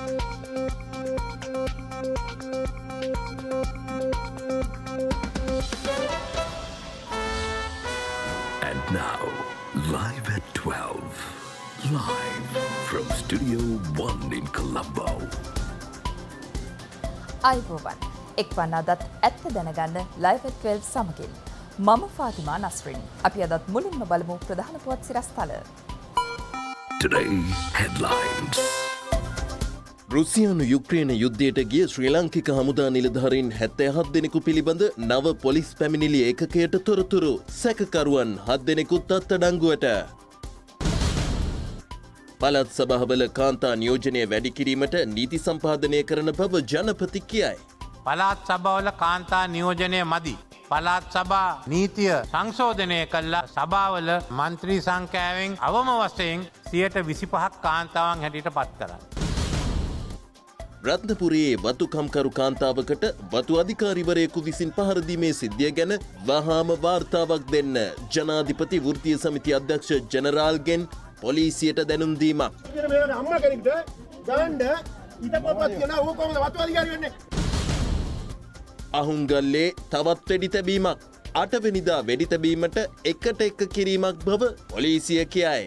And now, live at 12. Live from Studio One in Colombo. අයිබෝවන් එක්වන්න අදත් ඇත්ත දැනගන්න live at 12 සමගින් මම ෆාතිමා නස්රින්. අපි අදත් මුලින්ම බලමු ප්‍රධාන පුවත් සිරස්තල. Today headlines. රුසියානු යුක්‍රේන යුද්ධයට ගිය ශ්‍රී ලාංකික හමුදා නිලධාරීන් 77 දෙනෙකු පිළිබඳ නව පොලිස් පැමිණිලි ඒකකයට තොරතුරු. සැකකරුවන් 7 දෙනෙකුත් අත්අඩංගුවට. පළාත් සභාවල කාන්තා නියෝජනය වැඩි කිරීමට නීති සම්පාදනය කරන බව ජනපති කියයි. පළාත් සභාවල කාන්තා නියෝජනය මදි. පළාත් සභා නීතිය සංශෝධනය කළා සභාවල මන්ත්‍රී සංඛ්‍යාවෙන් අවම වශයෙන් 25% කාන්තාවන් හැටියට පත් කරා. රත්නපුරයේ වතු කම්කරු කාන්තාවකට වතු අධිකාරිවරයෙකු විසින් පහර දීමේ සිද්ධිය ගැන වහාම වාර්තාවක් දෙන්න ජනාධිපති වෘත්තීය සමිතිය අධ්‍යක්ෂ ජෙනරාල්ගෙන් පොලිසියට දැනුම් දීමක්. අහුන්ගල්ලේ තවත් වෙඩි තැබීමක්. 8 වෙනිදා වෙඩි තැබීමට එකට එක කිරීමක් බව පොලිසිය කියයි.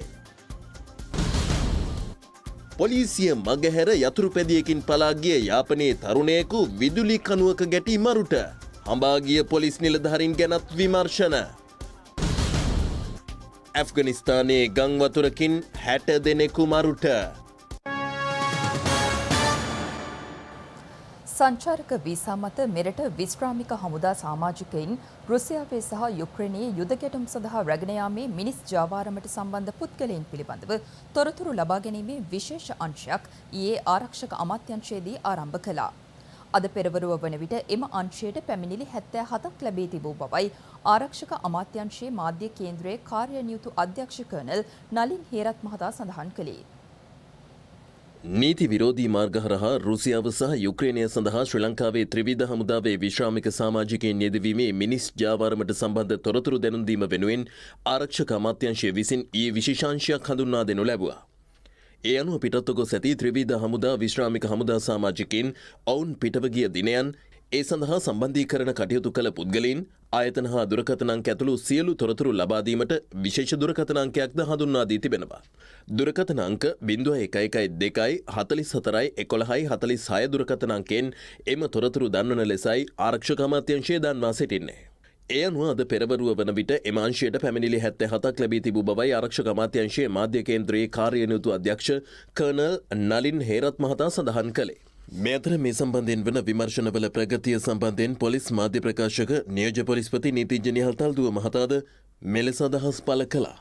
පොලිසිය මගහැර යතුරු පැදියකින් පලා ගිය යාපනයේ තරුණයෙකු විදුලි කණුවක ගැටි මරුට. හඹා ගිය පොලිස් නිලධාරීන් ගැනත් විමර්ශන. ඇෆ්ගනිස්තානයේ ගං වතුරකින් 60 දෙනෙකු මරුට. සංචාරක වීසා මත මෙරට විශ්‍රාමික හමුදා සමාජිකයින් රුසියාවේ සහ යුක්‍රේනයේ යුද ගැටුම් සඳහා රැගෙන යාමේ මිනිස් ජාවාරමට සම්බන්ධ පුද්ගලයන් පිළිබඳව තොරතුරු ලබා ගැනීමේ විශේෂ අංශයක් ඊයේ ආරක්ෂක අමාත්‍යාංශයේදී ආරම්භ කළා. අද පෙරවරුව වන විට එම අංශයට පැමිණිලි 77ක් ලැබී තිබූ බවයි ආරක්ෂක අමාත්‍යාංශයේ මාධ්‍ය කේන්ද්‍රයේ කාර්ය නියුතු අධ්‍යක්ෂ කර්නල් නලින් හේරත් මහතා සඳහන් කළේ. නීති විරෝධී මාර්ග හරහා රුසියාව සහ යුක්‍රේනය සඳහා ශ්‍රී ලංකාවේ ත්‍රිවිධ හමුදාවේ විශ්‍රාමික සමාජිකයින් යෙදවීමේ මිනිස් ජාවාරමට සම්බන්ධ තොරතුරු දැනුම් දීම වෙනුවෙන් ආරක්ෂක අමාත්‍යාංශය විසින් ඊයේ විශේෂාංශයක් හඳුන්වා දෙනු ලැබුවා. ඒ අනුව පිටත්ව ගොස් ඇති ත්‍රිවිධ හමුදා විශ්‍රාමික හමුදා සමාජිකයින් ඔවුන් පිටව ගිය දිනයන් ඒ සඳහා සම්බන්ධීකරණ කටයුතු කළ පුද්ගලයින් ආයතන හා දුරකථන අංක ඇතුළු සියලු තොරතුරු ලබා දීමට විශේෂ දුරකථන අංකයක්ද හඳුන්වා දී තිබෙනවා. දුරකථන අංක 0112 44 11 46 දුරකථන අංකයෙන් එම තොරතුරු දන්වන ලෙසයි ආරක්ෂක අමාත්‍යාංශය දන්වා සිටින්නේ. ඒ අනුව අද පෙරවරුව වන විට එම අංශයට පැමිණිලි 77ක් ලැබී තිබූ බවයි ආරක්ෂක අමාත්‍යාංශයේ මාධ්‍ය කේන්ද්‍රයේ කාර්ය නියුතු අධ්‍යක්ෂ කර්නල් නලින් හේරත් මහතා සඳහන් කළේ. මේ අතර මේ සම්බන්ධයෙන් වන විමර්ශනවල ප්‍රගතිය සම්බන්ධයෙන් පොලිස් මාධ්‍ය ප්‍රකාශක නියෝජ්‍ය පොලිස්පති නීතිඥ නිහල් තල්දුව මහතාද මෙලෙස අදහස් පළ කළා.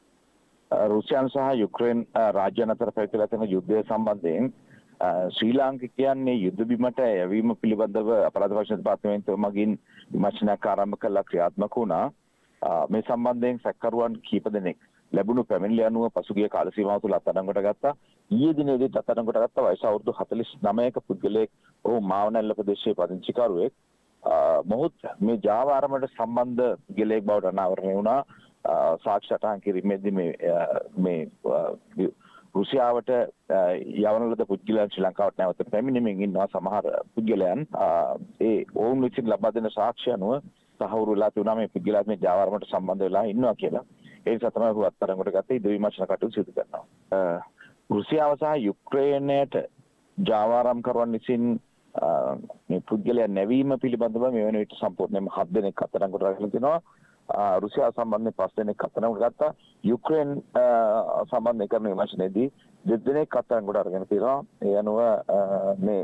රුසියානු සහ යුක්‍රේන් රාජ්‍යයන් අතර පැවතිලා තියෙන යුද්ධය සම්බන්ධයෙන් ශ්‍රී ලාංකිකයන්ගේ යුද්ධ බිමට යැවීම පිළිබඳව අපරාධ පරීක්ෂණ දෙපාර්තමේන්තුව මගින් විමර්ශනයක් ආරම්භ කළා ක්‍රියාත්මක වුණා. මේ සම්බන්ධයෙන් සැකකරුවන් කීප දෙනෙක් ලැබුණු පැමිණිලි අනුව පසුගිය කාල සීමාව තුළ අත්අඩංගුවට ගත්තා. ඊයේ දිනේදී අත්අඩංගුවට ගත්ත වයස අවුරුදු 49ක පුද්ගලයෙක් ඔහු මාවනැල්ල ප්‍රදේශයේ පදිංචිකරුවෙක්. මොහොත් මේ ජාවාරමට සම්බන්ධ පුද්ගලයෙක් බවට අනාවරණය වුණා. සාක්ෂි සටහන් කිරීමේදී මේ රුසියාවට යවන ලද පුද්ගලයන් ශ්‍රී ලංකාවට නැවත පැමිණෙමින් ඉන්නවා. සමහර පුද්ගලයන් ඒ ඔවුන් විසින් ලබා දෙන සාක්ෂි අනුව තහවුරු වෙලා තිබුණා මේ පුද්ගලයන් මේ ජාවාරමට සම්බන්ධ වෙලා ඉන්නවා කියලා. ඒ නිසා තමයි ඔහු අත්අඩංගුවට ගත්තේ. ඉදිරි විමර්ශන කටයුතු සිදු කරනවා. රුසියාව සහ යුක්‍රේනයට ජාවාරම් කරවන් විසින් මේ පුද්ගලයන් නැවීම පිළිබඳව මේ වෙන විට සම්පූර්ණයෙන්ම 7 දෙනෙක් අත්අඩංගුවට අරගෙන තිනවා. රුසියාව සම්බන්ධයෙන් 5 දෙනෙක් අත්අඩංගුවට ගත්තා. යුක්‍රේන් සම්බන්ධයෙන් කරන විමර්ශනයේදී 2 දෙනෙක් අත්අඩංගුවට අරගෙන තිනවා. ඒ අනුව මේ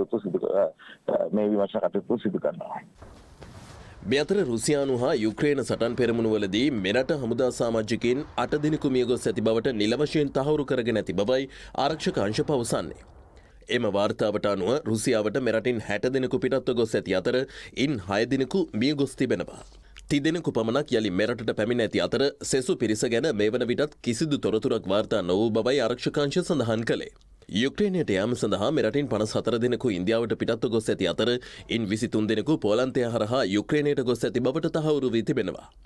විමර්ශන කටයුතු සිදු කරනවා. මේ අතර රුසියානු හා යුක්‍රේන සටන් පෙරමුණුවලදී මෙරට හමුදා සමාජිකයින් 8 දිනකු මිය ගොස් ඇති බවට නිල වශයෙන් තහවුරු කරගෙන ඇති බවයි ආරක්ෂක අංශ පවසන්නේ. එම වාර්තාවට අනුව රුසියාවට මෙරටින් 60 දිනකු පිටත්ව ගොස් ඇති අතර ඉන් 6 දිනකු මිය ගොස් තිබෙනවා. 30 දිනකු පමණක් යලි මෙරටට පැමිණ ඇති අතර සෙසු පිරිස ගැන මේ වන විටත් කිසිදු තොරතුරක් වාර්තා නොවූ බවයි ආරක්ෂක අංශය සඳහන් කළේ. යුක්‍රේනයට යාම සඳහා මෙරටින් 54 දෙනෙකු ඉන්දියාවට පිටත්ව ගොස් ඇති අතර ඉන් 23 දෙනෙකු පෝලන්තය හරහා යුක්‍රේනයට ගොස් ඇති බවට තහවුරු වී තිබෙනවා.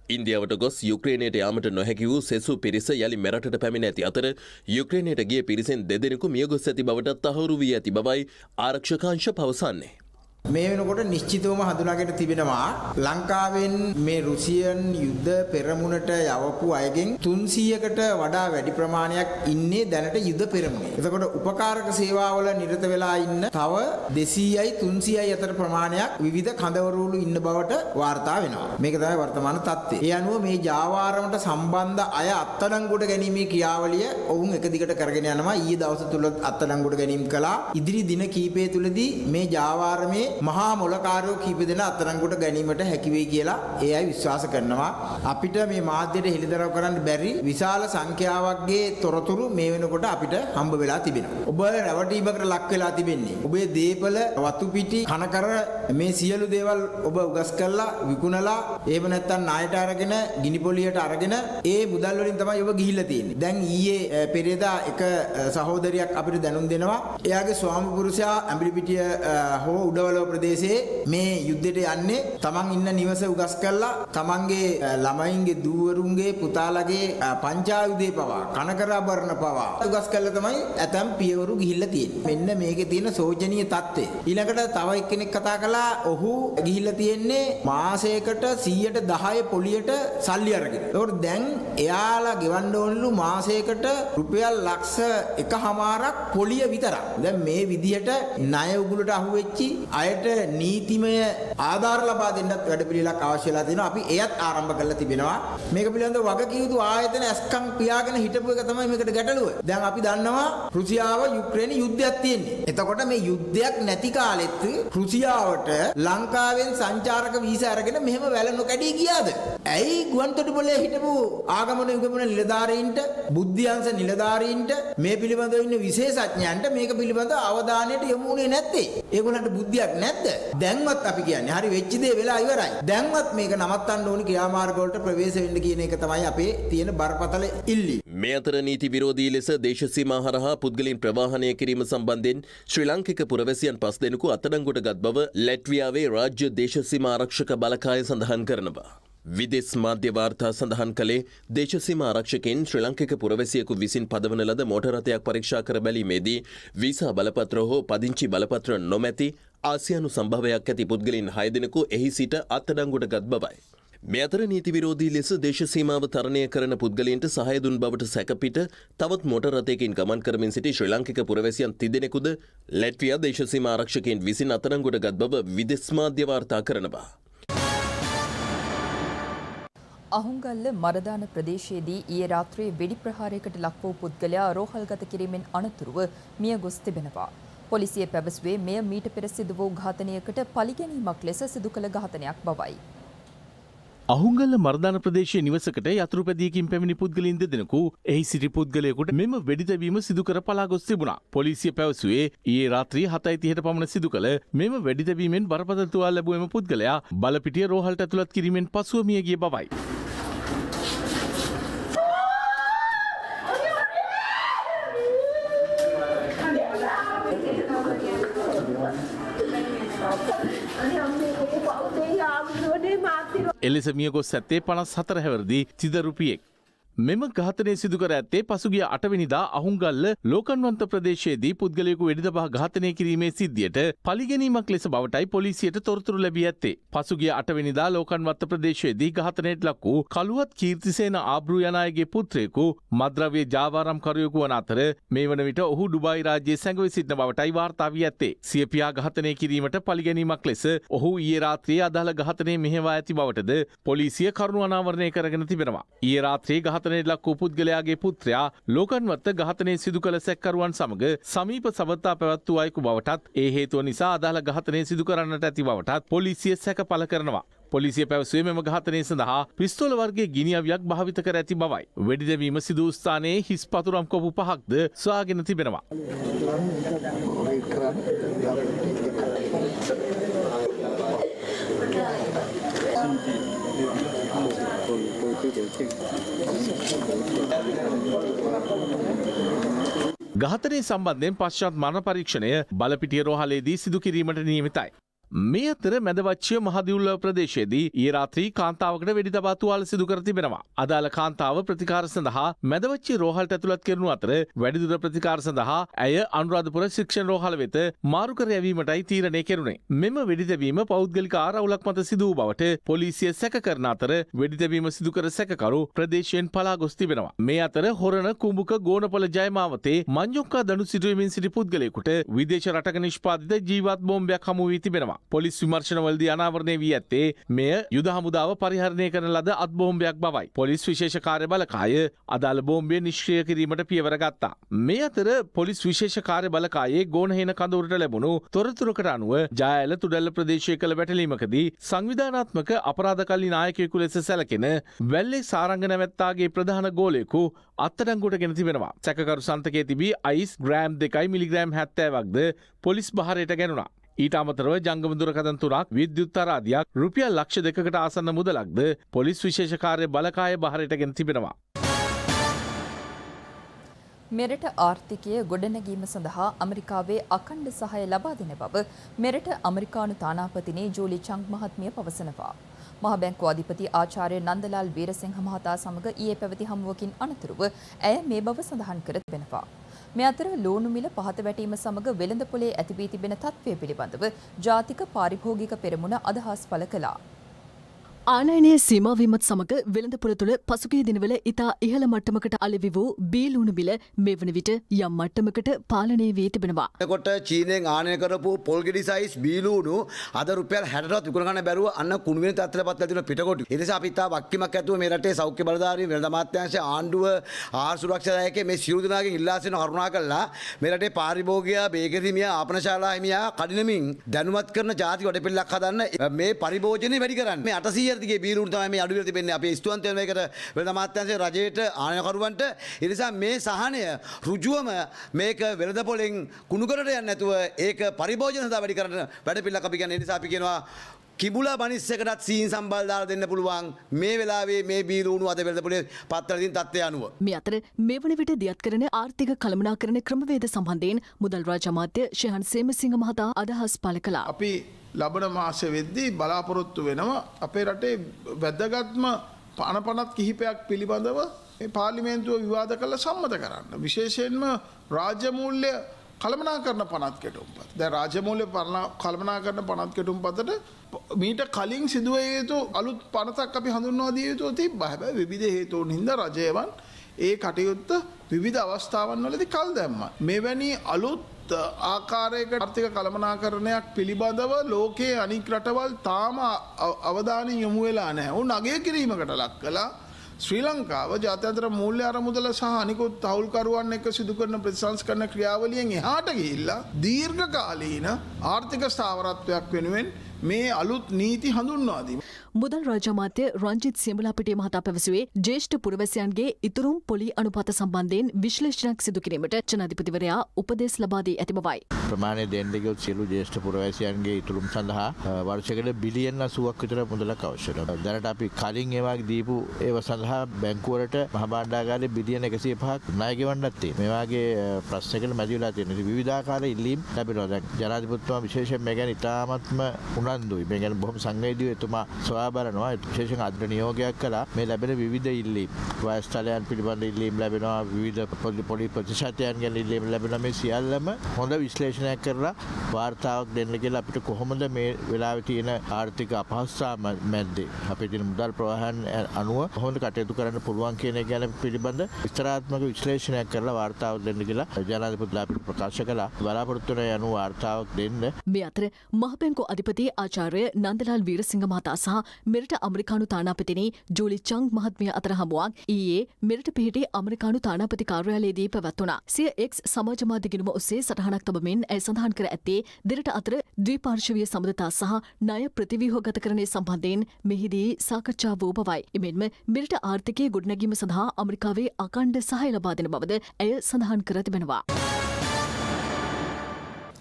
ඉන්දියාවට ගොස් යුක්‍රේනයට යාමට නොහැකි වූ සෙසු පිරිස යළි මෙරටට පැමිණ ඇති අතර යුක්‍රේනයට ගිය පිරිසෙන් දෙදෙනෙකු මිය ගොස් ඇති බවට තහවුරු වී ඇති බවයි ආරක්ෂකාංශ පවසන්නේ. මේ වෙනකොට නිශ්චිතවම හඳුනාගෙන තිබෙනවා ලංකාවෙන් මේ රුසියන් යුද්ධ පෙරමුණට යවපු අයගෙන් 300කට වඩා වැඩි ප්‍රමාණයක් ඉන්නේ දැනට යුද්ධ පෙරමුණේ. එතකොට උපකාරක සේවාවල නිරත වෙලා ඉන්න තව 200යි 300යි අතර ප්‍රමාණයක් විවිධ කඳවුරුළු ඉන්න බවට වාර්තා වෙනවා. මේක තමයි වර්තමාන තත්ත්වය. ඒ අනුව මේ ජාවාරමට සම්බන්ධ අය අත්අඩංගුවට ගැනීමේ ක්‍රියාවලිය ඔවුන් එක දිගට කරගෙන යනවා. ඊයේ දවස් තුල අත්අඩංගුවට ගැනීම කළා. ඉදිරි දින කීපය තුලදී මේ ජාවාරමේ මහා මොලකාරයෝ කීප දෙනා අත්අඩංගුවට ගැනීමට හැකි වෙයි කියලා ඒ අය විශ්වාස කරනවා. අපිට මේ මාධ්‍යයට හෙළිදරව් කරන්න බැරි විශාල සංඛ්‍යාවක්ගේ තොරතුරු මේ වෙනකොට අපිට හම්බ වෙලා තිබෙනවා. ඔබ රැවටීමකට ලක් වෙලා තිබෙන්නේ. ඔබේ දීපල වතු පිටි කනකර මේ සියලු දේවල් ඔබ උගස් කරලා විකුණලා එහෙම නැත්නම් ණයට අරගෙන ගිනි පොලියට අරගෙන ඒ මුදල් වලින් තමයි ඔබ ගිහිල්ලා තියෙන්නේ. දැන් ඊයේ පෙරේදා එක සහෝදරියක් අපිට දැනුම් දෙනවා. එයාගේ ස්වාමි පුරුෂයා ඇඹිලිපිටිය හෝ උඩවල ප්‍රදේශයේ මේ යුද්ධයට යන්නේ තමන් ඉන්න නිවස උගස් කරලා තමන්ගේ ළමයින්ගේ දූවරුන්ගේ පුතාලගේ පංචායුධේ පවා කනකරාභරණ පවා උගස් කරලා තමයි ඇතම් පියවරු ගිහිල්ලා තියෙන්නේ. මෙන්න මේකේ තියෙන සෝචනීය தත්ත්වය. ඊළඟට තව එක්කෙනෙක් කතා කළා ඔහු ගිහිල්ලා තියෙන්නේ මාසයකට 110 පොලියට සල්ලි අරගෙන. ඒකට දැන් එයාලා ගෙවන්න ඕනලු මාසයකට රුපියල් ලක්ෂ 1.5ක් පොලිය විතරක්. දැන් මේ විදිහට ණය උගුලට අහුවෙච්චි අයට නීතිමය ආධාර ලබා දෙන්නත් වැඩපිළිවෙලක් අවශ්‍ය වෙලා තියෙනවා. අපි එයත් ආරම්භ කරලා තිබෙනවා. මේක පිළිබඳව වගකිය යුතු ආයතන ඇස්කම් පියාගෙන හිටපු එක තමයි මේකට ගැටලුව. දැන් අපි දන්නවා රුසියාව යුක්‍රේන යුද්ධයක් තියෙන්නේ. එතකොට මේ යුද්ධයක් නැති කාලෙත් රුසියාවට ලංකාවෙන් සංචාරක වීසා අරගෙන මෙහෙම වැල නොකඩී ගියාද? ඇයි ගුවන්තොටුපොළේ හිටපු ආගමන යුගමන නිලධාරීන්ට බුද්ධියංශ නිලධාරීන්ට මේ පිළිබඳව ඉන්න විශේෂඥයන්ට මේක පිළිබඳව අවධානයට යොමු වුණේ නැත්තේ? ඒගොල්ලන්ට බුද්ධියක් නැද්ද? දැන්වත් අපි කියන්නේ හරි වෙච්ච දේ වෙලා ඉවරයි. දැන්වත් මේක නවත්තන්න ඕනි ක්‍රියාමාර්ග වලට ප්‍රවේශ වෙන්න කියන එක තමයි අපේ තියෙන බරපතල ඉල්ලීම. මේ අතර නීති විරෝධී ලෙස දේශ සීමා හරහා පුද්ගලයන් ප්‍රවාහනය කිරීම සම්බන්ධයෙන් ශ්‍රී ලාංකික පුරවැසියන් 5 දෙනෙකු අත්අඩංගුවට ගත් බව ලැට්වියාවේ රාජ්‍ය දේශ සීමා ආරක්ෂක බලකාය සඳහන් කරනවා. විදෙස් මාධ්‍ය වාර්තා සඳහන් කළේ දේශ සීමා ආරක්ෂකයන් ශ්‍රී ලාංකික පුරවැසියෙකු විසින් පදවන ලද මෝටර් රථයක් පරීක්ෂා කර බැලීමේදී වීසා බලපත්‍ර හෝ පදිංචි බලපත්‍ර නොමැති ආසියානු සම්භවයක් ඇති පුද්ගලයන් 6 දෙනෙකු එහි සිට අත්අඩංගුවට ගත් බවයි. මේ අතර නීති විරෝධී ලෙස දේශ සීමාව තරණය කරන පුද්ගලයන්ට සහාය දුන් බවට සැකපිට තවත් මෝටර් රථයකින් ගමන් කරමින් සිටි ශ්‍රී ලාංකික පුරවැසියන් 30 දෙනෙකුද ලැට්වියා දේශ සීමා ආරක්ෂකයන් විසින් අත්අඩංගුවට ගත් බව විදෙස් මාධ්‍ය වාර්තා කරනවා. අහුංගල්ල මරදාන ප්‍රදේශයේදී ඊයේ රාත්‍රියේ වෙඩි ප්‍රහාරයකට ලක් වූ පුද්ගලයා රෝහල්ගත කිරීමෙන් අනතුරුව මිය ගොස් තිබෙනවා. පොලිසිය පැවසුවේ මෙය මීට පෙර සිදු වූ ඝාතනයකට පලිගැනීමක් ලෙස සිදු කළ ඝාතනයක් බවයි. අහුංගල්ල මර්දාන ප්‍රදේශයේ නිවසකට යතුරු පැදියකින් පැමිණි පුද්ගලයන් දෙදෙනෙකු එහි සිටි පුද්ගලයෙකුට මෙම වෙඩිතැබීම සිදු කර පලා ගොස් තිබුණා. පොලිසිය පැවසුවේ ඊයේ රාත්‍රී 7:30ට පමණ සිදු කළ මෙම වෙඩිතැබීමෙන් බරපතල තුවාල ලැබුව එම පුද්ගලයා බලපිටිය රෝහලට ඇතුළත් කිරීමෙන් පසුව මිය ගිය බවයි. එලෙස මිය ගොස් ඇත්තේ 54 හැවිරිදි තිදරුපියෙක්. මෙම ඝාතනය සිදු කර ඇත්තේ පසුගිය 8 වෙනිදා අහුංගල්ල ලෝකන්වන්ත ප්‍රදේශයේදී පුද්ගලයෙකු වෙඩිතබා ඝාතනය කිරීමේ සිද්ධියට පලිගැනීමක් ලෙස බවටයි පොලිසියට තොරතුරු ලැබී ඇත්තේ. පසුගිය 8 වෙනිදා ලෝකන්වන්ත ප්‍රදේශයේදී ඝාතනයට ලක් වූ කළුවත් කීර්තිසේන ආබ්රු යන අයගේ පුත්‍රයෙකු මද්‍රව්‍ය ජාවාරම්කරුවෙකු වන අතර මේ වන විට ඔහු ඩුබායි රාජ්‍යයේ සැඟවී සිටින බවටයි වාර්තා වී ඇත්තේ. සිය පියා ඝාතනය කිරීමට පලිගැනීමක් ලෙස ඔහු ඊයේ රාත්‍රියේ අදාළ ඝාතනය මෙහෙවා ඇති බවටද පොලිසිය කරුණු අනාවරණය කරගෙන තිබෙනවා. ඊයේ රාත්‍රියේ ඝාතනයට ලක් වූ පුද්ගලයාගේ පුත්‍රයා ලෝකන්වත්ත ඝාතනය සිදු කළ සැකකරුවන් සමග සමීප සබඳතා පැවැත්වූ අයෙකු බවටත් ඒ හේතුව නිසා අදාළ ඝාතනය සිදු කරන්නට ඇති බවටත් පොලිසිය සැක පළ කරනවා. පොලිසිය පැවසුවේ මෙම ඝාතනය සඳහා පිස්තෝල වර්ගයේ ගිනි අවියක් භාවිත කර ඇති බවයි. වෙඩි දැමීම සිදු වූ ස්ථානයේ හිස් පතුරම් කොපු 5ක්ද සොයාගෙන තිබෙනවා. ඝාතනය සම්බන්ධයෙන් පශ්චාත් මරණ පරීක්ෂණය බලපිටිය රෝහලේදී සිදු කිරීමට නියමිතයි. මේ අතර මැදවච්චිය මහදිවුල්ල ප්‍රදේශයේදී ඊයේ රාත්‍රී කාන්තාවකට වෙඩි තබා තුවාල සිදු කර තිබෙනවා. අදාළ කාන්තාව ප්‍රතිකාර සඳහා මැදවච්චිය රෝහලට ඇතුළත් කරනු අතර වැඩිදුර ප්‍රතිකාර සඳහා ඇය අනුරාධපුර ශික්ෂණ රෝහල වෙත මාරු කර යැවීමටයි තීරණය කෙරුණේ. මෙම වෙඩි තැබීම පෞද්ගලික ආරවුලක් මත සිදු වූ බවට පොලිසිය සැක කරන අතර වෙඩි තැබීම සිදු කර සැකකරු ප්‍රදේශයෙන් පලා ගොස් තිබෙනවා. මේ අතර හොරණ කුඹුක ගෝනපොළ ජයමාවතේ මංජොක්කා දනු සිටුවමින් සිටි පුද්ගලයෙකුට විදේශ රටක නිෂ්පාදිත ජීවත් බෝම්බයක් හමු වී තිබෙනවා. පොලිස් විමර්ශනවලදී අනාවරණය වී ඇත්තේ මෙය යුද හමුදාව පරිහරණය කරන ලද අත් බෝම්බයක් බවයි. පොලිස් විශේෂ කාර්ය බලකාය අදාළ බෝම්බය නිෂ්ක්‍රිය කිරීමට පියවර ගත්තා. මේ අතර පොලිස් විශේෂ කාර්ය බලකායේ ගෝනහේන කඳවුරට ලැබුණු තොරතුරකට අනුව ජාඇල තුඩැල්ල ප්‍රදේශයේ කළ වැටලීමකදී සංවිධානාත්මක අපරාධකල්ලි නායකයෙකු ලෙස සැලකෙන වැල්ලේ සාරංග නැවැත්තාගේ ප්‍රධාන ගෝලයෙකු අත්අඩංගුවට ගෙන තිබෙනවා. සැකකරු සන්තකයේ තිබී අයිස් ග්‍රෑම් 2 මිලිග්‍රෑම් 70ක්ද පොලිස් බහරයට ගැනුණා. ඊට අමතරව ජංගම දුරකථන 3ක් විද්‍යුත් තරාදියක් රුපියල් ලක්ෂ 2කට ආසන්න මුදලක්ද පොලිස් විශේෂ කාර්ය බලකාය බහරයට ගෙන තිබෙනවා. මෙරට ආර්ථිකය ගොඩනැගීම සඳහා ඇමරිකාවේ අඛණ්ඩ සහාය ලබා දෙන බව මෙරට ඇමරිකානු තානාපතිනි ජූලි චංග් මහත්මිය පවසනවා. මහ බැංකුව අධිපති ආචාර්ය නන්දලාල් වීරසිංහ මහතා සමග ඊයේ පැවති හමුවකින් අනතුරුව ඇය මේ බව සඳහන් කර තිබෙනවා. මේ අතර ලෝණු මිල පහත වැටීම සමග වෙළඳපොලේ ඇති වී තිබෙන තත්ත්වය පිළිබඳව ජාතික පාරිභෝගික පෙරමුණ අදහස් පළ කළා. ආනයනයේ සීමාවීමත් සමග වෙළඳපොළ තුළ පසුගිය දිනවල ඉතා ඉහළ මට්ටමකට අලෙවි වූ බීලුණු මිල මේ වන විට යම් මට්ටමකට පාලනය වී තිබෙනවා. එතකොට චීනයෙන් ආනය කරපු පොල් ගෙඩි සයිස් බීලුණු අද රුපියල් 60ටවත් විකුණ ගන්න බැරුව අන්න කුණු වෙන තත්ත්වයටපත් වෙලා තියෙන පිටකොටු. ඒ නිසා අපි ඉතා වක්කීමක් ඇතුව මේ රටේ සෞඛ්‍ය බලධාරීන් වෙළඳ අමාත්‍යාංශය ආණ්ඩුව ආහාර සුරක්ෂා දායකයේ මේ සියලු දෙනාගෙන් ඉල්ලා සිටින කරුණා කළා මේ රටේ පාරිභෝගිකයා බේකරි හිමියා ආපනශාලා හිමියා කඩිනමින් දැනුවත් කරන ජාතික වැඩපිළිවෙලක් හදන්න මේ පරිභෝජනය වැඩි කරන්න. මේ 800 ගේ බීලුණු තමයි මේ අඩු වෙලා තිබෙන්නේ. අපි ස්තුවන්ත වෙන මේකට වෙළඳ අමාත්‍යාංශයේ රජයට ආනයකරුවන්ට. ඒ නිසා මේ සහනය ඍජුවම මේක වෙළඳ පොලෙන් කුණු කරට යන්නේ නැතුව ඒක පරිභෝජන සඳහා වැඩි කරන වැඩපිළිවෙලක් අපි කියන්නේ. ඒ නිසා අපි කියනවා කිඹුලා බනිස් එකටත් සීන් සම්බල් දාලා දෙන්න පුළුවන් මේ වෙලාවේ මේ බීලුණු අද වෙළඳ පොලේ පත්වල තියෙන තත්ත්වය අනුව. මේ අතර මේ වන විට දියත් කරන ආර්ථික කළමනාකරණ ක්‍රමවේද සම්බන්ධයෙන් මුදල් රාජ්‍ය අමාත්‍ය ශයන් සේමසිංහ මහතා අදහස් පළ කළා. අපි ලබන මාසෙ වෙද්දී බලාපොරොත්තු වෙනවා අපේ රටේ වැදගත්ම පනපනත් කිහිපයක් පිළිබඳව මේ පාර්ලිමේන්තුව විවාද කරලා සම්මත කරන්න. විශේෂයෙන්ම රාජ්‍ය මූල්‍ය කළමනාකරන පනත් කෙටුම්පත්. දැන් රාජ්‍ය මූල්‍ය කළමනාකරන පනත් කෙටුම්පතට මීට කලින් සිදුවේ යුතු අලුත් පනතක් අපි හඳුන්වා දිය යුතු තිබ්බා. හැබැයි විවිධ හේතුන් හින්දා රජයවන් ඒ කටයුත්ත විවිධ අවස්ථාවන් වලදී කල් දැම්මා. මෙවැනි අලුත් ආකාරයක ආර්ථික කළමනාකරණයක් පිළිබඳව ලෝකයේ අනික් රටවල් තාම අවධානය යොමු වෙලා නැහැ. උන් අගය කිරීමකට ලක් කළා. ශ්‍රී ලංකාව ජාත්‍යන්තර මූල්‍ය අරමුදල සහ අනිකුත් තහවුල්කරුවන් එක්ක සිදු කරන ප්‍රතිසංස්කරණ ක්‍රියාවලියෙන් එහාට ගිහිල්ලා දීර්ඝකාලීන ආර්ථික ස්ථාවරත්වයක් වෙනුවෙන් මේ අලුත් නීති හඳුන්වා දීම. මුදල් රාජ්‍ය අමාත්‍ය රංජිත් සියඹලාපිටිය මහතා පැවසුවේ ජ්‍යෙෂ්ඨ පුරවැසියන්ගේ ඉතුරුම් පොලි අනුපාත සම්බන්ධයෙන් විශ්ලේෂණයක් සිදු කිරීමට ජනාධිපතිවරයා උපදෙස් ලබා දී ඇති බවයි. ප්‍රමාණය දෙන්න ගියොත් සියලු ජ්‍යෙෂ්ඨ පුරවැසියන්ගේ ඉතුරුම් සඳහා වර්ෂයකට බිලියන 80ක් විතර මුදලක් අවශ්‍යයි. දැනට අපි කලින් ඒවා දීපු ඒව සඳහා බැංකුවලට මහ භාණ්ඩාගාරයේ බිලියන 105ක් ණය ගෙවන්නත් තියෙනවා. මේ වගේ ප්‍රශ්නයකට මැදි වෙලා තියෙන විවිධාකාර ඉල්ලීම් ලැබෙනවා. දැන් ජනාධිපතිතුමා විශේෂයෙන් මේ ගැන ඉතාමත්ම උනන්දුයි. මේ ගැන බොහොම සංවේදීව එතුමා සොයා බලනවා. විශේෂයෙන් අද නියෝගයක් කළා මේ ලැබෙන විවිධ ඉල්ලීම් වයස්තලයන් පිළිබඳ ඉල්ලීම් ලැබෙනවා. විවිධ පොලි ප්‍රතිශතයන් ගැන ඉල්ලීම් ලැබෙනවා. මේ සියල්ලම හොඳ විශ්ලේෂණයක් කරලා වාර්තාවක් දෙන්න කියලා අපිට කොහොමද මේ වෙලාවේ තියෙන ආර්ථික අපහසුතා මැද්දේ අපේ තියෙන මුදල් ප්‍රවාහයන් අනුව කොහොමද කටයුතු කරන්න පුළුවන් කියන එක ගැන පිළිබඳ විස්තරාත්මක විශ්ලේෂණයක් කරලා වාර්තාවක් දෙන්න කියලා ජනාධිපතිලා අපිට ප්‍රකාශ කළා. බලාපොරොත්තු වෙන යනු වාර්තාවක් දෙන්න. මේ අතර මහ බැංකුව අධිපති ආචාර්ය නන්දලාල් වීරසිංහ මහතා සහ මෙරට ඇමරිකානු තානාපතිනි ජූලි චංග් මහත්මිය අතර හමුවක් ඊයේ මෙරට පිහිටි ඇමරිකානු තානාපති කාර්යාලයේදී පැවැත්වුණා. සිය එක්ස් සමාජ මාධ්‍ය ගිණුම ඔස්සේ සටහනක් තබමින් ඇය සඳහන් කර ඇත්තේ දෙරට අතර ද්විපාර්ශ්වීය සබඳතා සහ ණය ප්‍රතිව්‍යුහගතකරණය සම්බන්ධයෙන් මෙහිදී සාකච්ඡා වූ බවයි. එමෙන්ම මෙරට ආර්ථිකයේ ගොඩනැගීම සඳහා ඇමරිකාවේ අඛණ්ඩ සහාය ලබා දෙන බවද ඇය සඳහන් කර තිබෙනවා.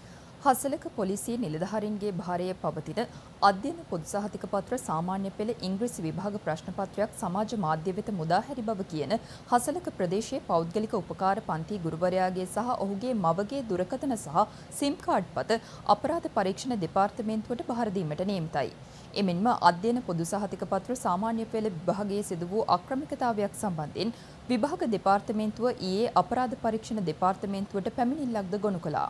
හසලක පොලිසිය නිලධාරීන්ගේ භාරයේ පවතින අධ්‍යයන පොදු සහතික පත්‍ර සාමාන්‍ය පෙළ ඉංග්‍රීසි විභාග ප්‍රශ්න පත්‍රයක් සමාජ මාධ්‍ය වෙත මුදාහැරි බව කියන හසලක ප්‍රදේශයේ පෞද්ගලික උපකාර පන්ති ගුරුවරයාගේ සහ ඔහුගේ මවගේ දුරකථන සහ සිම් කාඩ් පත අපරාධ පරීක්ෂණ දෙපාර්තමේන්තුවට බහර දීමට නියමිතයි. එමෙන්ම අධ්‍යයන පොදු සහතික පත්‍ර සාමාන්‍ය පෙළ විභාගයේ සිදු වූ අක්‍රමිකතාවයක් සම්බන්ධයෙන් විභාග දෙපාර්තමේන්තුව ඊයේ අපරාධ පරීක්ෂණ දෙපාර්තමේන්තුවට පැමිණිල්ලක්ද ගොනු කළා.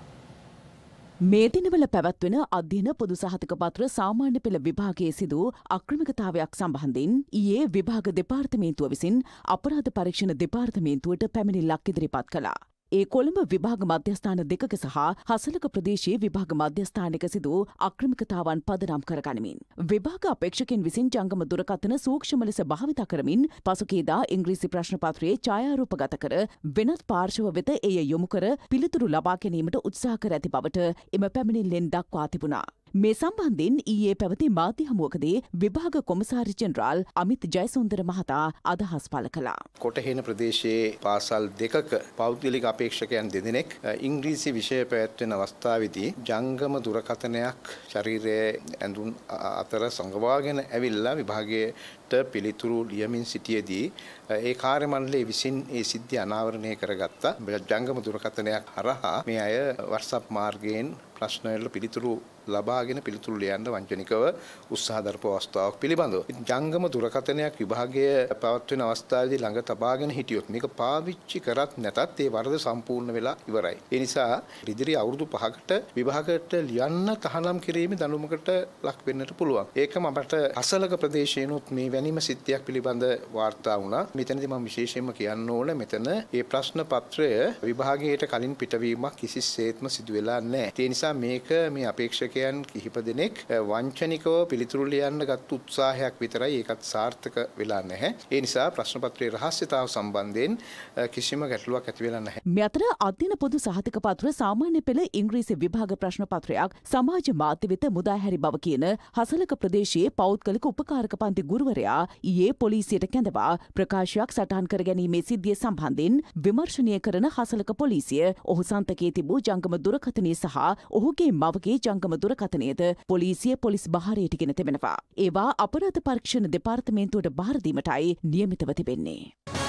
මේ දිනවල පැවැත්වෙන අධ්‍යයන පොදු සහතික පත්‍ර සාමාන්‍ය පෙළ විභාගයේ සිදු අක්‍රමිකතාවයක් සම්බන්ධයෙන් ඊයේ විභාග දෙපාර්තමේන්තුව විසින් අපරාධ පරීක්ෂණ දෙපාර්තමේන්තුවට පැමිණිල්ලක් ඉදිරිපත් කළා. ඒ කොළඹ විභාග මධ්‍යස්ථාන දෙකක සහ හසලක ප්‍රදේශයේ විභාග මධ්‍යස්ථානයක සිදු අක්‍රමිකතාවන් පදනම් කරගනිමින් විභාග අපේක්ෂකයන් විසින් ජංගම දුරකථන සූක්ෂම ලෙස භාවිත කරමින් පසුගියදා ඉංග්‍රීසි ප්‍රශ්න පත්‍රයේ ඡායාරූපගත කර වෙනත් පාර්ශව වෙත එය යොමු කර පිළිතුරු ලබා ගැනීමට උත්සාහ කර ඇති බවට එම පැමිණිල්ලෙන් දක්වා තිබුණා. මේ සම්බන්ධයෙන් ඊයේ පැවති මාධ්‍ය හමුවකදී විභාග කොමසාරි ජෙනරාල් අමිත් ජයසුන්දර මහතා අදහස් පළ කළා. කොටහේන ප්‍රදේශයේ පාසල් දෙකක පෞද්ගලික අපේක්ෂකයන් දෙදෙනෙක් ඉංග්‍රීසි විෂය පැවැත්වෙන අවස්ථාවේදී ජංගම දුරකථනයක් ශරීරයේ ඇඳුම් අතර සංගවාගෙන ඇවිල්ලා විභාගයට පිළිතුරු ලියමින් සිටියේදී ඒ කාර්ය මණ්ඩලය විසින් ඒ සිද්ධිය අනාවරණය කරගත්තා. ජංගම දුරකථනයක් හරහා මේ අය WhatsApp මාර්ගයෙන් ප්‍රශ්න වලට පිළිතුරු ලබාගෙන පිළිතුරු ලියන්න වංචනිකව උත්සාහ දරපු අවස්ථාවක් පිළිබඳව. ජංගම දුරකථනයක් විභාගයේ පවත්වන අවස්ථාවේදී ළඟ තබාගෙන හිටියොත් මේක පාවිච්චි කරත් නැතත් ඒ වරද සම්පූර්ණ වෙලා ඉවරයි. ඒ නිසා ඉදිරි අවුරුදු 5කට විභාගයට ලියන්න තහනම් කිරීමේ දඬුවමකට ලක් වෙන්නට පුළුවන්. ඒකම අපට අසලක ප්‍රදේශයනොත් මේ වැනිම සිද්ධියක් පිළිබඳ වාර්තා වුණා. මෙතනදී මම විශේෂයෙන්ම කියන්න ඕන මෙතන මේ ප්‍රශ්න පත්‍රය විභාගයට කලින් පිටවීමක් කිසිසේත්ම සිදු වෙලා නැහැ. ඒ නිසා මේක මේ අපේක්ෂක කිහිප දෙනෙක් වංචනිකව පිළිතුරු ලියන්න ගත් උත්සාහයක් විතරයි. ඒකත් සාර්ථක වෙලා නැහැ. ඒ නිසා ප්‍රශ්න පත්‍රයේ රහස්‍යතාව සම්බන්ධයෙන් කිසිම ගැටලුවක් ඇති වෙලා නැහැ. මේ අතර අධ්‍යයන පොදු සහතික පත්‍ර සාමාන්‍ය පෙළ ඉංග්‍රීසි විභාග ප්‍රශ්න පත්‍රයක් සමාජ මාධ්‍ය වෙත මුදාහැරි බව කියන හසලක ප්‍රදේශයේ පෞද්ගලික උපකාරක පන්ති ගුරුවරයා ඊයේ පොලිසියට කැඳවා ප්‍රකාශයක් සටහන් කර ගැනීමේ සිද්ධිය සම්බන්ධයෙන් විමර්ශනය කරන හසලක පොලිසිය ඔහු සන්තකයේ තිබූ ජංගම දුරකථනය සහ ඔහුගේ මවගේ ජංගම දුරකථනයද පොලිසිය පොලිස් බහරයට ගෙන තිබෙනවා. ඒවා අපරාධ පරීක්ෂණ දෙපාර්තමේන්තුවට බාර දීමටයි නියමිතව තිබෙන්නේ.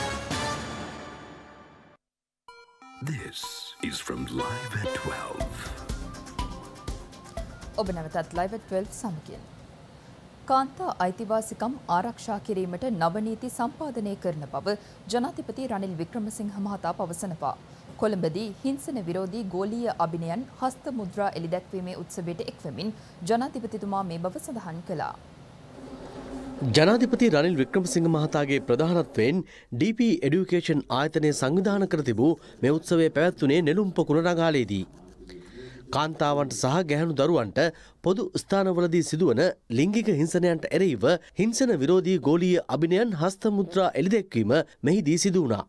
This is from Live at 12. ඔබ නැවතත් Live at 12 සමගින්. කාන්තා අයිතිවාසිකම් ආරක්ෂා කිරීමට නව නීති සම්පාදනය කරන බව ජනාධිපති රනිල් වික්‍රමසිංහ මහතා පවසනවා. කොළඹදී හිංසන විරෝධී ගෝලීය අභිනයන් හස්ත මුද්‍රා එළිදැක්වීමේ උත්සවයට එක්වමින් ජනාධිපතිතුමා මේ බව සඳහන් කළා. ජනාධිපති රනිල් වික්‍රමසිංහ මහතාගේ ප්‍රධානත්වයෙන් DP එඩියුකේෂන් ආයතනය සංවිධානය කර තිබූ මේ උත්සවය පැවැත්වුණේ නෙළුම් පොකුණ රඟාලේදී. කාන්තාවන්ට සහ ගැහැණු දරුවන්ට පොදු ස්ථානවලදී සිදුවන ලිංගික හිංසනයන්ට එරෙහිව හිංසන විරෝධී ගෝලීය අභිනයන් හස්ත මුද්‍රා එළිදැක්වීම මෙහිදී සිදු වුණා.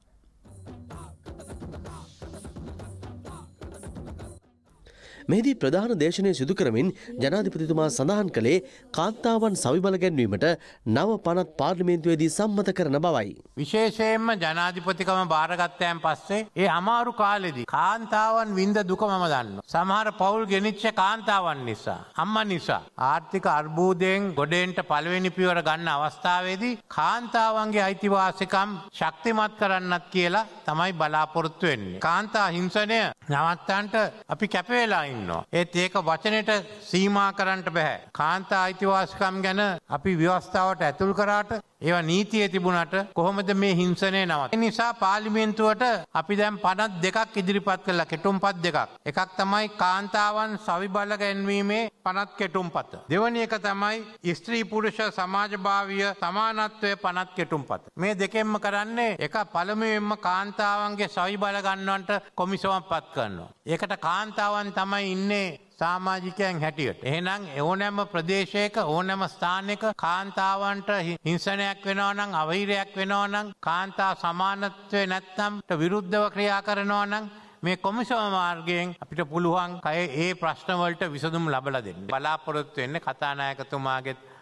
මෙහිදී ප්‍රධාන දේශනය සිදු කරමින් ජනාධිපතිතුමා සඳහන් කළේ කාන්තාවන් සවිබල ගැන්වීමට නව පනත් පාර්ලිමේන්තුවේදී සම්මත කරන බවයි. විශේෂයෙන්ම ජනාධිපතිකම බාරගත්තයන් පස්සේ ඒ අමාරු කාලෙදී කාන්තාවන් වින්ද දුක මම දන්නවා. සමහර පවුල් ගෙනිච්ච කාන්තාවන් නිසා, අම්මා නිසා ආර්ථික අර්බුදයෙන් ගොඩේන්ට පළවෙනි පියවර ගන්න අවස්ථාවේදී කාන්තාවන්ගේ අයිතිවාසිකම් ශක්තිමත් කරන්නත් කියලා තමයි බලාපොරොත්තු වෙන්නේ. කාන්තා හිංසනය නවත්තන්නට අපි කැප වෙලා ඒත් ඒක වචනයට සීමා කරන්නට බෑ. කාන්තා අයිතිවාසිකම් ගැන අපි ව්‍යවස්ථාවට ඇතුල් කරාට ඒවා නීතියේ තිබුණට කොහොමද මේ හිංසනය නවත්තන්නේ? ඒ නිසා පාර්ලිමේන්තුවට අපි දැන් පනත් දෙකක් ඉදිරිපත් කළා, කෙටුම්පත් දෙකක්. එකක් තමයි කාන්තාවන් සවිබල ගැන්වීමේ පනත් කෙටුම්පත. දෙවැනි එක තමයි ස්ත්‍රී පුරුෂ සමාජභාවීය සමානත්වයේ පනත් කෙටුම්පත. මේ දෙකෙන්ම කරන්නේ එක පළමුවෙන්ම කාන්තාවන්ගේ සවිබල ගන්නවන්ට කොමිසමක් පත් කරනවා. ඒකට කාන්තාවන් තමයි ඉන්නේ සාමාජිකයන් හැටියට. එහෙනම් ඕනෑම ප්‍රදේශයක ඕනෑම ස්ථානයක කාන්තාවන්ට හිංසනයක් වෙනවා නම්, අවහිරයක් වෙනවා නම්, කාන්තා සමානත්වය නැත්නම් විරුද්ධව ක්‍රියා කරනවා නම් මේ කොමිසම මාර්ගයෙන් අපිට පුළුවන් ඒ ප්‍රශ්න වලට විසඳුම් ලබා දෙන්න. බලාපොරොත්තු වෙන්නේ කතානායකතුමාගේ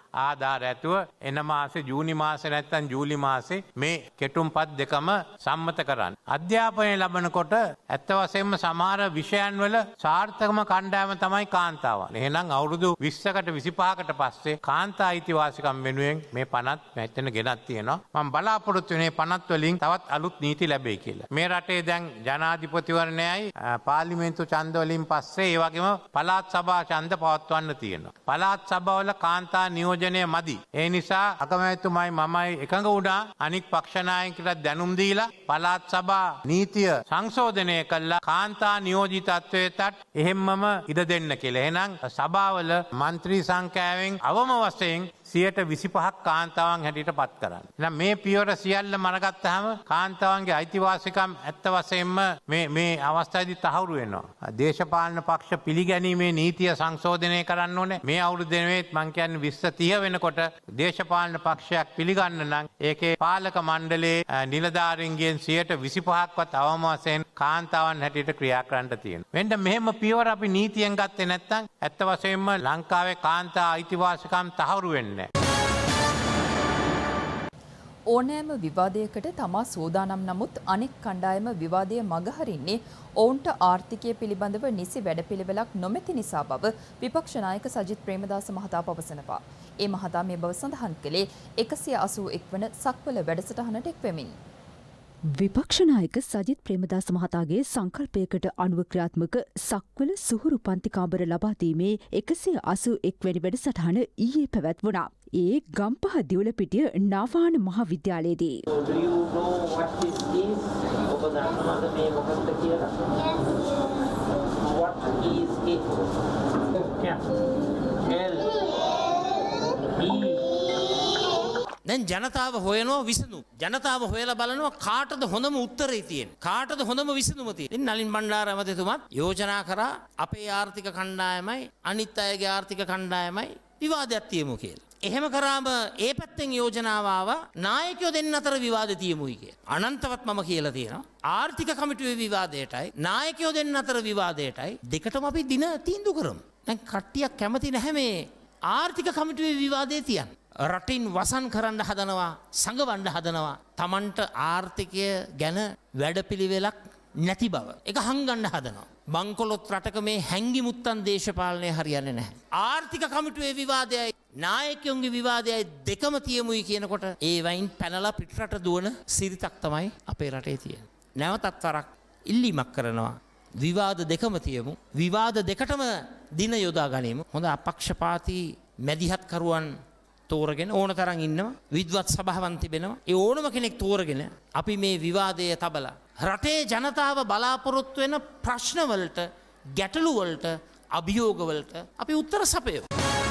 ආධාර ඇතුව එන මාසේ ජූනි මාසේ නැත්තම් ජූලි මාසේ මේ කෙටුම්පත් දෙකම සම්මත කරන්න. අධ්‍යාපනය ලබනකොට ඇත්ත වශයෙන්ම සමහර විෂයන් වල සාර්ථකම කණ්ඩායම තමයි කාන්තාවන්. එහෙනම් අවුරුදු 20කට 25කට පස්සේ කාන්තා අයිතිවාසිකම් වෙනුවෙන් මේ පනත් මෙතන ගෙනත් තියෙනවා. මම බලාපොරොත්තු වෙන්නේ පනත් වලින් තවත් අලුත් නීති ලැබෙයි කියලා. මේ රටේ දැන් ජනාධිපතිවරණයයි පාර්ලිමේන්තු ඡන්ද වලින් පස්සේ ඒ වගේම පළාත් සභා ඡන්ද පවත්වන්න තියෙනවා. පළාත් සභාවල කාන්තා නියෝජනය මදි. ඒ නිසා අගමැතිතුමයි මමයි එකඟ වුණා අනික් පක්ෂ නායකයන්ට දැනුම් දීලා පළාත් සභා නීතිය සංශෝධනය කළා කාන්තා නියෝජිතත්වයට එහෙම්මම ඉඩ දෙන්න කියලා. එහෙනම් සභාවල മന്ത്രി සංඛ්‍යාවෙන් අවම වශයෙන් 25% කාන්තාවන් හැටියට පත් කරන්න. එහෙනම් මේ පියවර සියල්ල මරගත්තාම කාන්තාවන්ගේ අයිතිවාසිකම් ඇත්ත වශයෙන්ම මේ අවස්ථාවේදී තහවුරු වෙනවා. දේශපාලන පක්ෂ පිළිගැනීමේ නීතිය සංශෝධනය කරන්න ඕනේ. මේ අවුරුද්ද නෙවෙයි මං කියන්නේ 2030 වෙනකොට දේශපාලන පක්ෂයක් පිළිගන්න නම් ඒකේ පාලක මණ්ඩලයේ නිලධාරීන්ගෙන් 25%ක්වත් අවම වශයෙන් කාන්තාවන් හැටියට ක්‍රියා කරන්න තියෙනවා. මෙන්න මෙහෙම පියවර අපි නීතියෙන් ගත්තේ නැත්නම් ඇත්ත වශයෙන්ම ලංකාවේ කාන්තා අයිතිවාසිකම් තහවුරු වෙන්නේ ඕනෑම විවාදයකට තමා සූදානම් නමුත් අනෙක් කණ්ඩායම විවාදය මගහරින්නේ ඔවුන්ට ආර්ථිකය පිළිබඳව නිසි වැඩපිළිවෙලක් නොමැති නිසා බව විපක්ෂ නායක සජිත් ප්‍රේමදාස මහතා පවසනවා. ඒ මහතා මේ බව සඳහන් කළේ 181 වන සක්වල වැඩසටහනට එක්වෙමින්. විපක්ෂ නායක සජිත් ප්‍රේමදාස මහතාගේ සංකල්පයකට අනුව ක්‍රියාත්මක සක්වල සුහුරු පන්තිකාමර ලබා දීමේ 181 වැනි වැඩසටහන ඊයේ පැවැත්වුණා. ඒ ගම්පහ දිවුලපිටිය නාවාන මහාවිද්‍යාලයේදී. දැන් ජනතාව හොයනවා විසඳුම්. ජනතාව හොයලා බලනවා කාටද හොඳම උත්තරේ තියෙන්නේ. කාටද හොඳම විසඳුම තියෙන්නේ. නලින් බණ්ඩාර ඇමතිතුමත් යෝජනා කරා අපේ ආර්ථික කණ්ඩායමයි අනිත් අයගේ ආර්ථික කණ්ඩායමයි විවාදයක් තියමු කියලා. එහෙම කරාම ඒ පැත්තෙන් යෝජනාව ආවා නායකයෝ දෙන්න අතර විවාද තියමුයි කියලා. අනන්තවත් මම කියලා තියෙනවා. ආර්ථික කමිටුවේ විවාදයටයි නායකයෝ දෙන්න අතර විවාදයටයි දෙකටම අපි දින තීන්දුව කරමු. දැන් කට්ටියක් කැමති නැහැ මේ ආර්ථික කමිටුවේ විවාදේ තියන්න. රටින් වසන් කරන්න හදනවා සංගවන්න හදනවා තමන්ට ආර්ථිකය ගැන වැඩපිළිවෙලක් නැති බව. ඒක හංගන්න හදනවා. බංකොලොත් රටක මේ හැංගිමුත්තන් දේශපාලනය හරියන්නේ නැහැ. ආර්ථික කමිටුවේ විවාදයයි නායකයන්ගේ විවාදයයි දෙකම තියමුයි කියනකොට ඒ වයින් පැනලා පිටරට දුවන සිරිතක් තමයි අපේ රටේ තියෙන්නේ. නැවතත් වරක් ඉල්ලීමක් කරනවා. විවාද දෙකම තියමු. විවාද දෙකටම දින යොදා ගනිමු. හොඳ අපක්ෂපාතී මැදිහත්කරුවන් තෝරගෙන ඕන තරම් ඉන්නවා. විද්වත් සභාවන් තිබෙනවා. ඒ ඕනම කෙනෙක් තෝරගෙන අපි මේ විවාදය තබලා රටේ ජනතාව බලාපොරොත්තු වෙන ප්‍රශ්නවලට ගැටලු වලට අභියෝග වලට අපි උත්තර සපයමු.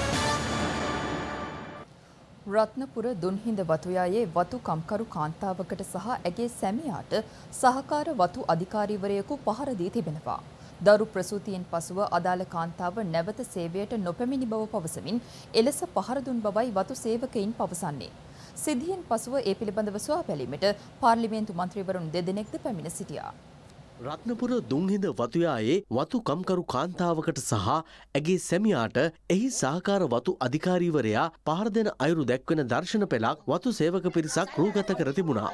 රත්නපුර දුන්හිඳ වතුයායේ වතු කම්කරු කාන්තාවකට සහ ඇගේ සැමියාට සහකාර වතු අධිකාරීවරයෙකු පහර දී තිබෙනවා. දරු ප්‍රසූතියෙන් පසුව අදාළ කාන්තාව නැවත සේවයට නොපැමිණි බව පවසමින් එලෙස පහර දුන් බවයි වතු සේවකයින් පවසන්නේ. සිද්ධියෙන් පසුව ඒ පිළිබඳව සොයා බැලීමට පාර්ලිමේන්තු මන්ත්‍රීවරුන් දෙදෙනෙක්ද පැමිණ සිටියා. රත්නපුර දුන්හිඳ වතුයායේ වතු කම්කරු කාන්තාවකට සහ ඇගේ සැමියාට එහි සහකාර වතු අධිකාරීවරයා පහර දෙන අයුරු දැක්වෙන දර්ශන පෙළක් වතු සේවක පිරිසක් රූගත කර තිබුණා.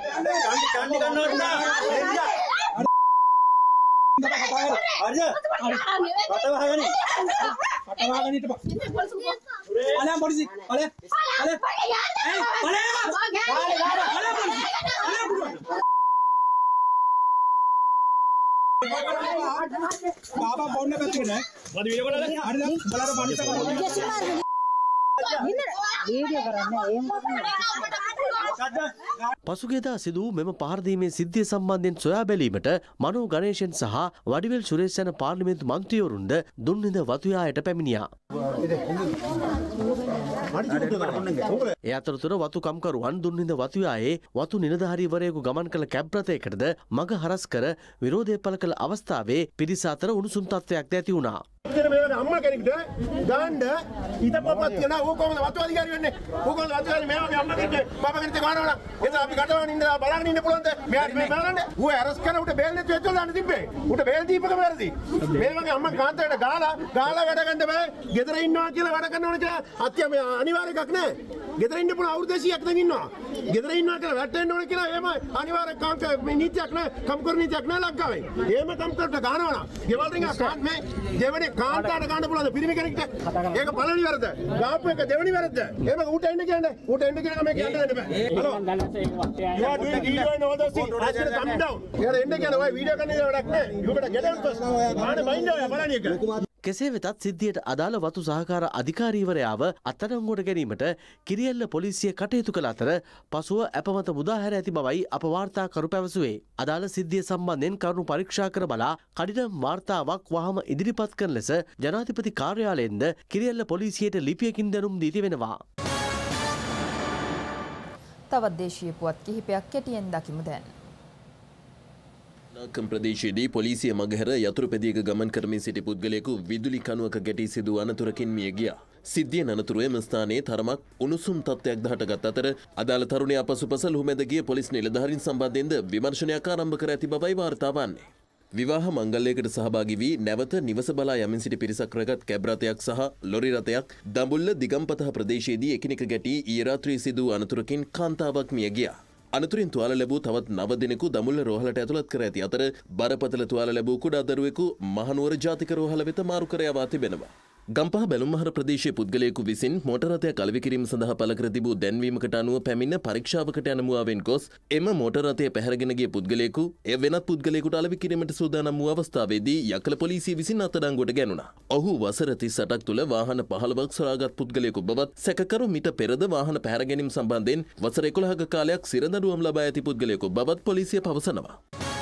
පසුගියදා සිදු මෙම පහරදීමේ සිද්ධිය සම්බන්ධයෙන් සොයා බැලීමට මනෝ ගණේෂන් සහ වඩිවෙල් සුරේෂ් යන පාර්ලිමේන්තු මන්ත්‍රීවරුන්ද දුන්හිඳ වතුයායට පැමිණියා. ඒ අතරතුර වතු කම්කරුවන් දුන්හිඳ වතුයායේ වතු නිලධාරීවරයෙකු ගමන් කළ කැබ් රථයකටද මග හරස් කර විරෝධය පළ කළ අවස්ථාවේ පිරිස අතර උණුසුම් තත්ත්වයක් ඇති වුණා. අම්මා කෙනෙක්ට ගාන්න ඉතපොපත් කියන ඌ කොහොමද වතු අධිකාරී වෙන්නේ? ඌ කොහොමද වතු අධිකාරී මේ වගේ අම්මා කෙනෙක්ට බබා කෙනෙක්ට ගන්නවා නම් එතන අපි කටවන ඉඳලා බලන්න ඉන්න පුළුවන්ද? මෙයාට මේ බලන්න. ඌ අරස් කරන උට බේල් නැති වෙච්ච දාන්න තිබ්බේ. උට බේල් දීපක වැරදි. මේ වගේ අම්මා කාන්තාවට ගාලා වැඩ ගන්න බෑ. ගෙදර ඉන්නවා කියලා වැඩ කරනවා කියලා අත්‍ය මේ අනිවාර්ය එකක් නෑ. ගෙදර ඉන්න පුළුවන් අවුරුදු 200ක් දැන් ඉන්නවා. ගෙදර ඉන්නවා කියලා වැටෙන්න ඕන කියලා එහෙම අනිවාර්ය කාන්ත මේ නීතියක් නෑ. කම්කර නීතියක් නෑ ලංකාවේ. එහෙම කම්කරට ගන්නවා නම් ගෙවල් රින්ග මේ දෙවෙනි කාන්තාවට ගන්න පුළුවන් පිරිමි කෙනෙක්ට. ඒක පළවෙනි වැරද්ද. ගාප් එක දෙවෙනි වැරද්ද. එහෙම ඌට එන්න කියන්නේ. ඌට එන්න කියන මේ කියන්න දෙන්න බෑ. Hello. You are doing video and all those things. Ask her to come down. එයාලා එන්න කියන ඔය වීඩියෝ කරන එක වැඩක් නෑ. You better get out first. ආනේ මයින්ඩ් ඔය බලන්න එක. කෙසේ වෙතත් සිද්ධියට අදාළ වතු සහකාර අධිකාරීවරයාව අත්අඩංගුවට ගැනීමට කිරියල්ල පොලිසිය කටයුතු කළ අතර පසුව අපමත මුදාහැර ඇති බවයි අප වාර්තාකරු පැවසුවේ. අදාළ සිද්ධිය සම්බන්ධයෙන් කරුණු පරීක්ෂා කර බලා කඩිනම් වාර්තාවක් වහම ඉදිරිපත් කරන ලෙස ජනාධිපති කාර්යාලයෙන්ද කිරියල්ල පොලිසියට ලිපියකින් දැනුම් දී තිබෙනවා. තවත් දේශීය පුවත් කිහිපයක් කෙටියෙන් දකිමු දැන්. නාකම් ප්‍රදේශයේදී පොලිසිය මගහැර යතුරු පෙදියක ගමන් කරමින් සිටි පුද්ගලයෙකු විදුලි කණුවක ගැටී සිදු අනතුරකින් මිය ගියා. සිද්ධියෙන් අනතුරුව එම ස්ථානයේ තරමක් උණුසුම් තත්ත්වයක් හටගත් අතර අදාළ තරුණයා පසුපස ලුහුමැද ගිය පොලිස් නිලධාරීන් සම්බන්ධයෙන්ද විමර්ශනයක් ආරම්භ කර ඇති බවයි වාර්තා වන්නේ. විවාහ මංගල්‍යයකට සහභාගී වී නැවත නිවස බලා යමින් සිටි පිරිසක් රැගත් කැබ් රථයක් සහ ලොරි රථයක් දඹුල්ල දිගම්පතහ ප්‍රදේශයේදී එකිනෙක ගැටී ඊයේ රාත්‍රියේ සිදු අනතුරකින් කාන්තාවක් මිය ගියා. අනතුරින් තුවාල ලැබූ තවත් 9 දෙනෙකු දඹුල්ල රෝහලට ඇතුළත් කර ඇති අතර බරපතල තුවාල ලැබූ කුඩා දරුවෙකු මහනුවර ජාතික රෝහල වෙත මාරු කර යවා තිබෙනවා. ගම්පහ බැලුම්මහර ප්‍රදේශයේ පුද්ගලයෙකු විසින් මෝටර රථයක් අලෙවි කිරීම සඳහා පළ කර තිබූ දැන්වීමකට අනුව පැමිණ පරීක්ෂාවකට යන මුවාවෙන් ගොස් එම මෝටර රථය පැහැරගෙන ගිය පුද්ගලයෙකු එය වෙනත් පුද්ගලයෙකුට අලෙවි කිරීමට සූදානම් වූ අවස්ථාවේදී යකල පොලිසිය විසින් අත්අඩංගුවට ගැනුණා. ඔහු වසර 38ක් තුළ වාහන 15ක් සොරාගත් පුද්ගලයෙකු බවත් සැකකරු මිට පෙරද වාහන පැහැර ගැනීම සම්බන්ධයෙන් වසර 11ක කාලයක් සිරදඬුවම් ලබා ඇති පුද්ගලයෙකු බවත් පොලිසිය පවසනවා.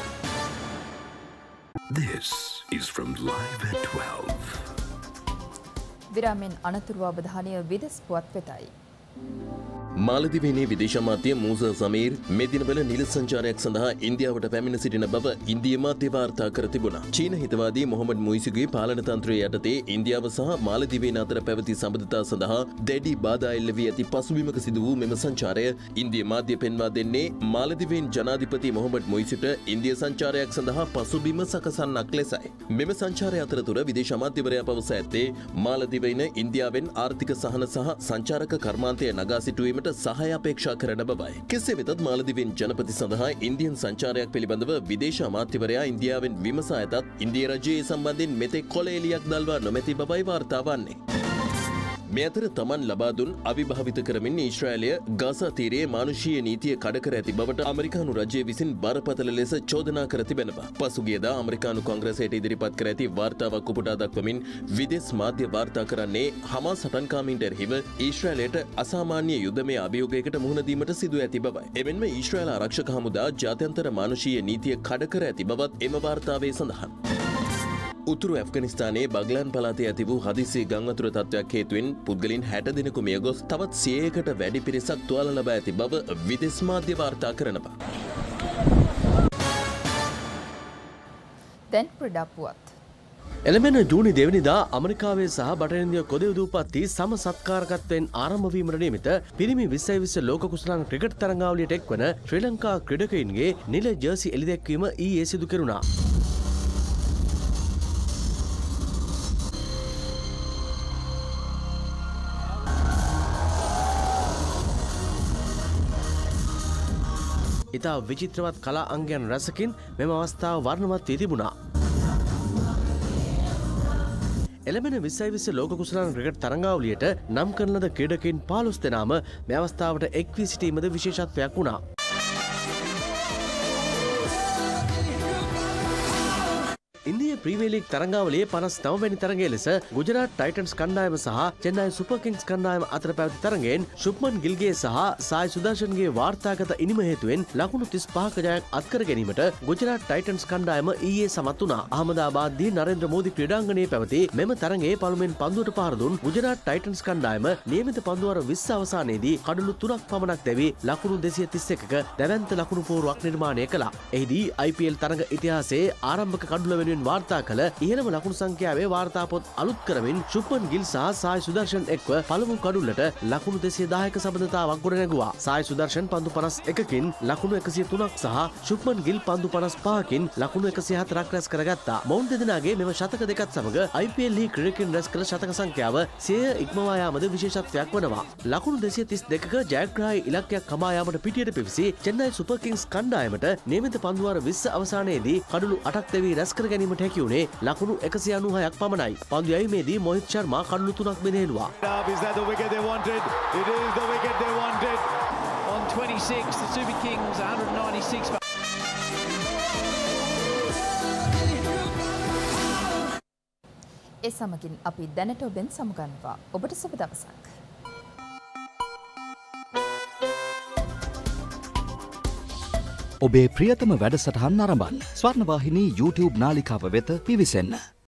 This is from Live at 12. විරාමෙන් අනතුරු අවධානය විදෙස් පුවත් වෙතයි. මාලදිවයිනේ විදේශ අමාත්‍ය මූසා සමීර් මේ දිනවල නිල සංචාරයක් සඳහා ඉන්දියාවට පැමිණ සිටින බව ඉන්දිය මාධ්‍ය වාර්තා කර තිබුණා. චීන හිතවාදී මොහොමඩ් මුයිසිගේ පාලන තන්ත්‍රය යටතේ ඉන්දියාව සහ මාලදිවයින අතර පැවති සම්බන්ධතා සඳහා දැඩි බාධා එල්ල වී ඇති පසුබිමක සිදු වූ මෙම සංචාරය ඉන්දිය මාධ්‍ය පෙන්වා දෙන්නේ මාලදිවයින් ජනාධිපති මොහොමඩ් මුයිසිට ඉන්දිය සංචාරයක් සඳහා පසුබිම සකසන්නක් ලෙසයි. මෙම සංචාරය අතරතුර විදේශ අමාත්‍යවරයා පවසා ඇත්තේ මාලදිවයින ඉන්දියාවෙන් ආර්ථික සහන සහ සංචාරක කර්මාන්තය නගා සිටුවීමට සහාය අපේක්ෂා කරන බවයි. කෙසේ වෙතත් මාලදිවයින් ජනපති සඳහා ඉන්දියන් සංචාරයක් පිළිබඳව විදේශ අමාත්‍යවරයා ඉන්දියාවෙන් විමසා ඇතත් ඉන්දිය රජයේ සම්බන්ධයෙන් මෙතෙක් කොළ එළියක් දල්වා නොමැති බවයි වාර්තා වන්නේ. මේ අතර තමන් ලබා දුන් අවිභාවිත කරමින් ඊශ්‍රායලය ගාසා තීරයේ මානුෂීය නීතිය කඩකර ඇති බවට අමරිකානු රජය විසින් බරපතල ලෙස චෝදනා කර තිබෙනවා. පසුගියදා අමරිකානු කොංග්‍රසයට ඉදිරිපත් කර ඇති වාර්තාවක් උපුටා දක්වමින් විදෙස් මාධ්‍ය වාර්තා කරන්නේ හමාස් සටන්කාමීන්ට එරෙහිව ඊශ්‍රායලයට අසාමාන්‍ය යුද්ධමය අභියෝගයකට මුහුණ දීමට සිදු ඇති බවයි. එමෙන්ම ඊශ්‍රායල ආරක්ෂක හමුදා ජාත්‍යන්තර මානුෂීය නීතිය කඩකර ඇති බවත් එම වාර්තාවේ සඳහන්. උතුරු ඇෆ්ගනිස්තානයේ බග්ලාන් පළාතේ ඇති වූ හදිසි ගංවතුර තත්ත්වයක් හේතුවෙන් පුද්ගලින් 60 දෙනෙකු මිය ගොස් තවත් 100කට වැඩි පිරිසක් තුවාල ලබා ඇති බව විදෙස් මාධ්‍ය වාර්තා කරනවා. දැන් ප්‍රඩා පුවත්. එළඹෙන ජූනි 2 වෙනිදා ඇමරිකාවේ සහ බටහිර ඉන්දියා කොදේ උදූපත්ති සම සත්කාරකත්වයෙන් ආරම්භ වීමට නියමිත පිරිමි 2020 ලෝක කුසලාන ක්‍රිකට් තරඟාවලියට එක්වන ශ්‍රී ලංකා ක්‍රීඩකයින්ගේ නිල ජර්සි එළිදැක්වීම ඊයේ සිදු කෙරුණා. ඉතා විචිත්‍රවත් කලා අංගයන් රැසකින් මෙම අවස්ථාව වර්ණවත් වී තිබුණා. එළඹෙන 2020 ලෝක කුසලාන ක්‍රිකට් තරඟාවලියට නම් කරන ලද ක්‍රීඩකයින් 15 දෙනාම මේ අවස්ථාවට එක් වී සිටීමද විශේෂත්වයක් වුණා. ඉන්දිය ප්‍රීමියර් ලීග් තරඟාවලියේ 59 වෙනි තරගයේ ලෙස ගුජරාට් ටයිටන්ස් කණ්ඩායම සහ චෙන්නයි සුපර් කිංස් කණ්ඩායම අතර පැවති තරගයෙන් ශුභ්මන් ගිල්ගේ සහ සායි සුදර්ශන්ගේ වාර්තාගත ඉනිම හේතුවෙන් ලකුණු 35ක ජයක් අත්කර ගැනීමට ගුජරාට් ටයිටන්ස් කණ්ඩායම ඊයේ සමත් වුණා. අහමදාබාද්දී නරේන්ද්‍ර මෝදි ක්‍රීඩාංගණයේ පැවති මෙම තරගයේ පළමුවෙන් පන්දුවට පහර දුන් ගුජරාට් ටයිටන්ස් කණ්ඩායම නියමිත පන්දුවර 20 අවසානයේදී කඩලු 3ක් පමණක් දැවී ලකුණු 231ක දැවැන්ත ලකුණු පෝරුවක් නිර්මාණය කළා. එහිදී IPL තරග ඉතිහාසයේ ආරම්භක කඩුල වෙනුවෙන් වාර්තා වාර්තා කළ ඉහළම ලකුණු සංඛ්‍යාවේ වාර්තා පොත් අලුත් කරමින් ශුප්මන් ගිල් සහ සායි සුදර්ශන් එක්ව පළමු කඩුල්ලට ලකුණු 210ක සබඳතාවක් ගොඩනැගුවා. සායි සුදර්ශන් පන්දු 51කින් ලකුණු 103ක් සහ ශුප්මන් ගිල් පන්දු 55කින් ලකුණු 104ක් රැස් කරගත්තා. මොවුන් දෙදෙනාගේ මෙම ශතක දෙකත් සමග IPL ලීග් ක්‍රිකට් රැස් කළ ශතක සංඛ්‍යාව 100 ඉක්මවා යාමද විශේෂත්වයක් වනවා. ලකුණු 232ක ජයග්‍රාහී ඉලක්කයක් කමා යාමට පිටියට පිවිසි චෙන්නයි සුපර් කිංස් කණ්ඩායමට නියමිත පන්දුවාර 20 අවසානයේදී කඩුළු 8ක් දෙවි රැස් කර ගැනීමට හැකි වුණේ ලකුණු 196ක් පමණයි. පන්දු යැවීමේදී මොහිත් ශර්මා කඩුළු 3ක් මෙනෙහෙළුවා. Is that the wicket they wanted? It is the wicket they wanted. On 26, the Super Kings 196. ඒ සමගින් අපි දැනට ඔබෙන් සමුගන්නවා. ඔබට සුබ දවසක්. ඔබේ ප්‍රියතම වැඩසටහන් නරඹන්න ස්වර්ණවාහිනී YouTube නාලිකාව වෙත පිවිසෙන්න.